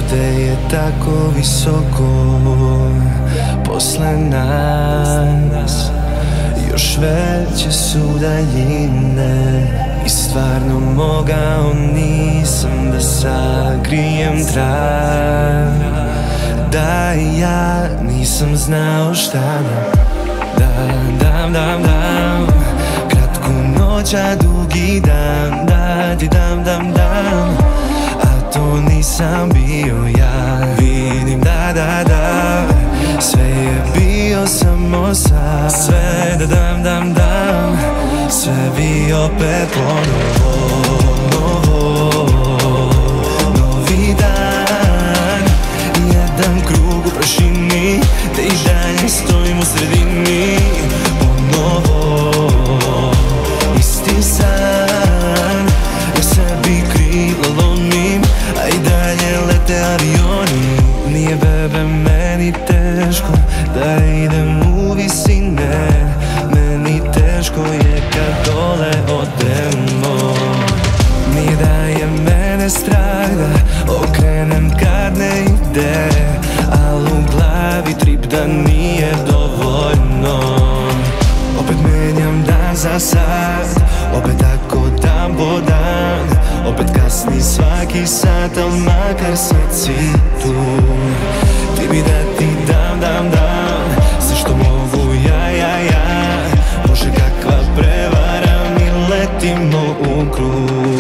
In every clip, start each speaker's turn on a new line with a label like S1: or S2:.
S1: Ovde je tako visoko, posle nas još veće su daljine. I stvarno mogao nisam da sakrijem trag, da ja nisam znao šta dam. Kratku noć, a dugi dan, da ti dam. A to nisam bio ja, vidim da sve je bio samo san. Sve da dam, sve bi opet ponovo. Novi dan, jedan krug u prašini, te i dalje stojim u sredini. Ponovo, isti san, ja sebi krila lomim, a i dalje lete avioni. Nije bebe meni teško da idem u visine, meni teško je kad dole odemo. Nije da je mene strah da okrenem kad ne ide, al u glavi trip da nije dovoljno. Opet menjam dan za sat, opet tako dan po dan, opet kasni svaki sat, al makar sad si tu. Ti bi da ti dam, sve što mogu ja. Bože kakva prevara, mi letimo u krug.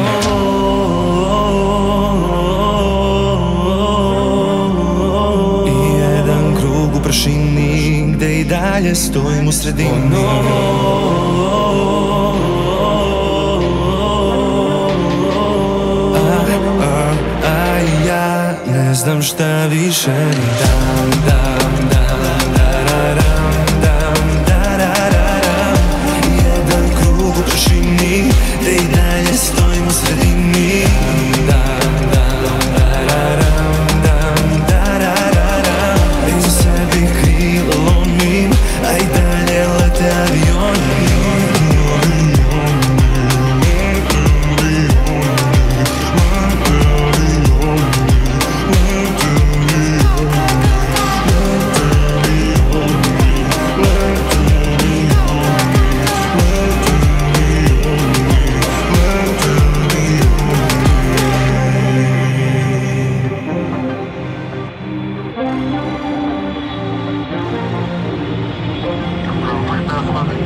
S1: I jedan krug u prašini, gde i dalje stojim u sredini. A ja ne znam šta više ni dam. Jedan krug u prašini, gde i dalje stojim u sredini. I sebi krila lomim, a i dalje lete avioni.
S2: Money.